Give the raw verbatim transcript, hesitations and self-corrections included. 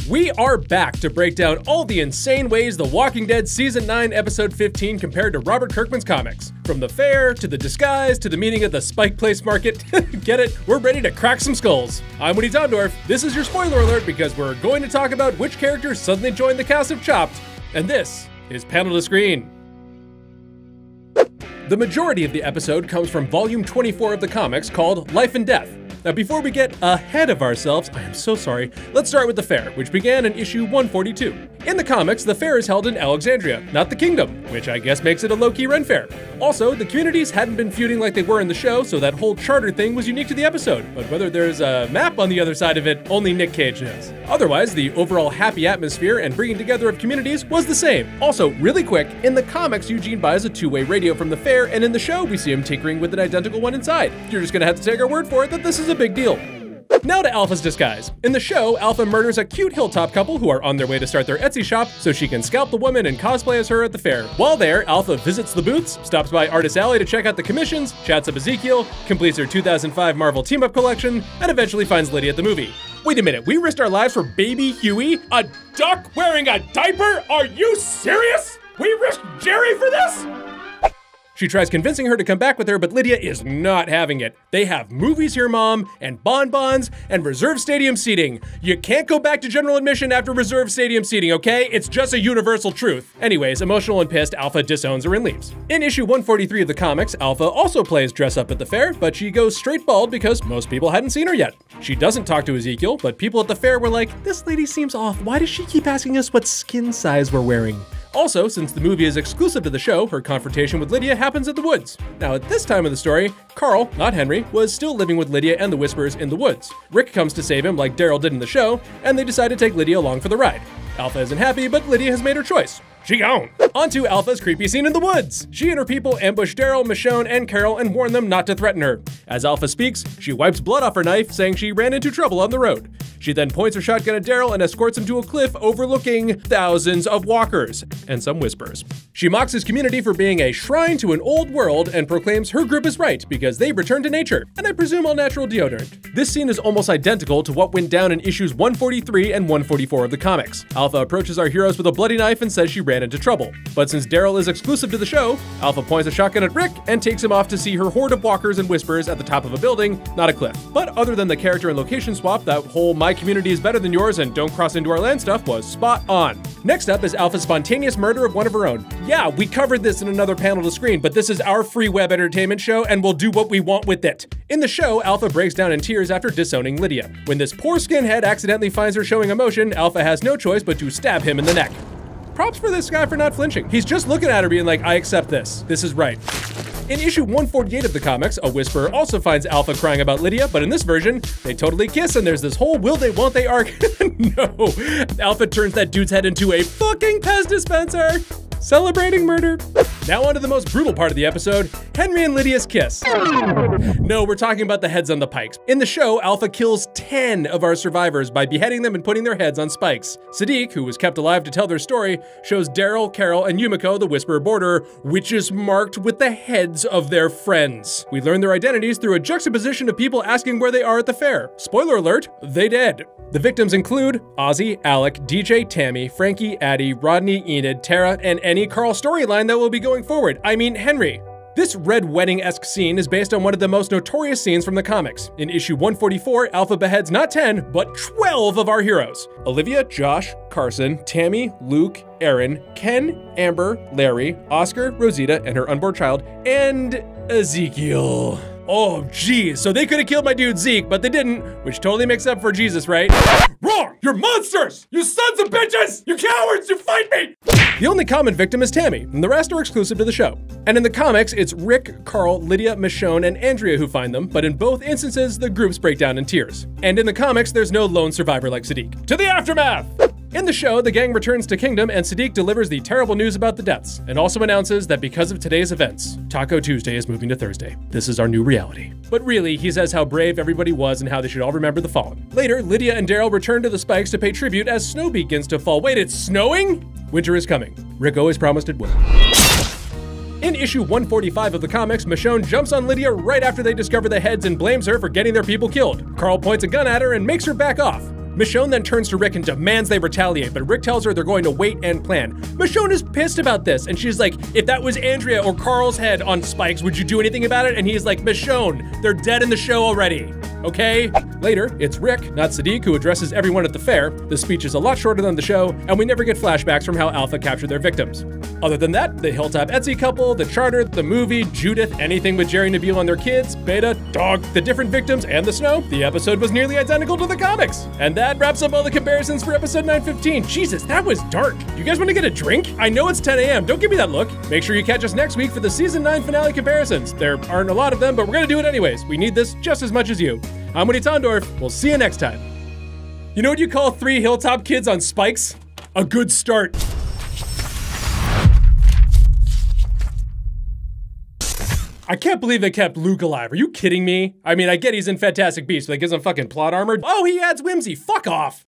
We are back to break down all the insane ways The Walking Dead Season nine Episode fifteen compared to Robert Kirkman's comics. From the fair, to the disguise, to the meeting at the Spike Place Market. Get it? We're ready to crack some skulls. I'm Woody Tondorf. This is your spoiler alert because we're going to talk about which characters suddenly joined the cast of Chopped. And this is Panel to Screen. The majority of the episode comes from Volume twenty-four of the comics called Life and Death. Now before we get ahead of ourselves, I am so sorry, let's start with the fair, which began in issue one forty-two. In the comics, the fair is held in Alexandria, not the Kingdom, which I guess makes it a low-key Ren fair. Also, the communities hadn't been feuding like they were in the show, so that whole charter thing was unique to the episode, but whether there's a map on the other side of it, only Nick Cage knows. Otherwise, the overall happy atmosphere and bringing together of communities was the same. Also, really quick, in the comics, Eugene buys a two-way radio from the fair, and in the show, we see him tinkering with an identical one inside. You're just gonna have to take our word for it that this is a big deal. Now to Alpha's disguise. In the show, Alpha murders a cute hilltop couple who are on their way to start their Etsy shop so she can scalp the woman and cosplay as her at the fair. While there, Alpha visits the booths, stops by Artist Alley to check out the commissions, chats up Ezekiel, completes her two thousand five Marvel Team-Up collection, and eventually finds Lydia at the movie. Wait a minute, we risked our lives for baby Huey? A duck wearing a diaper? Are you serious? We risked Jerry for this? She tries convincing her to come back with her, but Lydia is not having it. They have movies here, Mom, and bonbons, and reserved stadium seating. You can't go back to general admission after reserved stadium seating, okay? It's just a universal truth. Anyways, emotional and pissed, Alpha disowns her and leaves. In issue one forty-three of the comics, Alpha also plays dress up at the fair, but she goes straight bald because most people hadn't seen her yet. She doesn't talk to Ezekiel, but people at the fair were like, this lady seems off. Why does she keep asking us what skin size we're wearing? Also, since the movie is exclusive to the show, her confrontation with Lydia happens at the woods. Now, at this time of the story, Carl, not Henry, was still living with Lydia and the Whisperers in the woods. Rick comes to save him like Daryl did in the show, and they decide to take Lydia along for the ride. Alpha isn't happy, but Lydia has made her choice. She gone. On to Alpha's creepy scene in the woods. She and her people ambush Daryl, Michonne, and Carol and warn them not to threaten her. As Alpha speaks, she wipes blood off her knife, saying she ran into trouble on the road. She then points her shotgun at Daryl and escorts him to a cliff overlooking thousands of walkers and some Whisperers. She mocks his community for being a shrine to an old world and proclaims her group is right because they've returned to nature, and I presume all natural deodorant. This scene is almost identical to what went down in issues one forty-three and one forty-four of the comics. Alpha approaches our heroes with a bloody knife and says she ran into trouble. But since Daryl is exclusive to the show, Alpha points a shotgun at Rick and takes him off to see her horde of walkers and Whisperers at the top of a building, not a cliff. But other than the character and location swap, that whole my community is better than yours and don't cross into our land stuff was spot on. Next up is Alpha's spontaneous murder of one of her own. Yeah, we covered this in another panel to screen, but this is our free web entertainment show and we'll do what we want with it. In the show, Alpha breaks down in tears after disowning Lydia. When this poor skinhead accidentally finds her showing emotion, Alpha has no choice but to stab him in the neck. Props for this guy for not flinching. He's just looking at her being like, I accept this. This is right. In issue one forty-eight of the comics, a Whisperer also finds Alpha crying about Lydia, but in this version, they totally kiss and there's this whole will they won't they arc. No, Alpha turns that dude's head into a fucking Pez dispenser. Celebrating murder. Now on to the most brutal part of the episode, Henry and Lydia's kiss. No, we're talking about the heads on the pikes. In the show, Alpha kills ten of our survivors by beheading them and putting their heads on spikes. Sadiq, who was kept alive to tell their story, shows Daryl, Carol, and Yumiko the Whisperer border, which is marked with the heads of their friends. We learn their identities through a juxtaposition of people asking where they are at the fair. Spoiler alert, they dead. The victims include Ozzy, Alec, D J, Tammy, Frankie, Addie, Rodney, Enid, Tara, and any Carl storyline that will be going forward. I mean, Henry. This Red Wedding-esque scene is based on one of the most notorious scenes from the comics. In issue one forty-four, Alpha beheads not ten, but twelve of our heroes. Olivia, Josh, Carson, Tammy, Luke, Aaron, Ken, Amber, Larry, Oscar, Rosita, and her unborn child, and Ezekiel. Oh, geez, so they could have killed my dude Zeke, but they didn't, which totally makes up for Jesus, right? Wrong! You're monsters! You sons of bitches! You cowards! You fight me! The only common victim is Tammy, and the rest are exclusive to the show. And in the comics, it's Rick, Carl, Lydia, Michonne, and Andrea who find them, but in both instances, the groups break down in tears. And in the comics, there's no lone survivor like Sadiq. To the aftermath! In the show, the gang returns to Kingdom and Sadiq delivers the terrible news about the deaths, and also announces that because of today's events, Taco Tuesday is moving to Thursday. This is our new reality. But really, he says how brave everybody was and how they should all remember the fallen. Later, Lydia and Daryl return to the Spikes to pay tribute as snow begins to fall. Wait, it's snowing? Winter is coming. Rick always promised it would. In issue one forty-five of the comics, Michonne jumps on Lydia right after they discover the heads and blames her for getting their people killed. Carl points a gun at her and makes her back off. Michonne then turns to Rick and demands they retaliate, but Rick tells her they're going to wait and plan. Michonne is pissed about this, and she's like, if that was Andrea or Carl's head on spikes, would you do anything about it? And he's like, Michonne, they're dead in the show already, okay? Later, it's Rick, not Siddiq, who addresses everyone at the fair. The speech is a lot shorter than the show, and we never get flashbacks from how Alpha captured their victims. Other than that, the Hilltop Etsy couple, the charter, the movie, Judith, anything with Jerry Nabil and their kids, Beta, Dog, the different victims, and the snow, the episode was nearly identical to the comics. And that wraps up all the comparisons for episode nine fifteen. Jesus, that was dark. You guys want to get a drink? I know it's ten a m Don't give me that look. Make sure you catch us next week for the season nine finale comparisons. There aren't a lot of them, but we're gonna do it anyways. We need this just as much as you. I'm Woody Tondorf. We'll see you next time. You know what you call three Hilltop kids on spikes? A good start. I can't believe they kept Luke alive. Are you kidding me? I mean, I get he's in Fantastic Beasts, but it gives him fucking plot armor. Oh, he adds whimsy. Fuck off.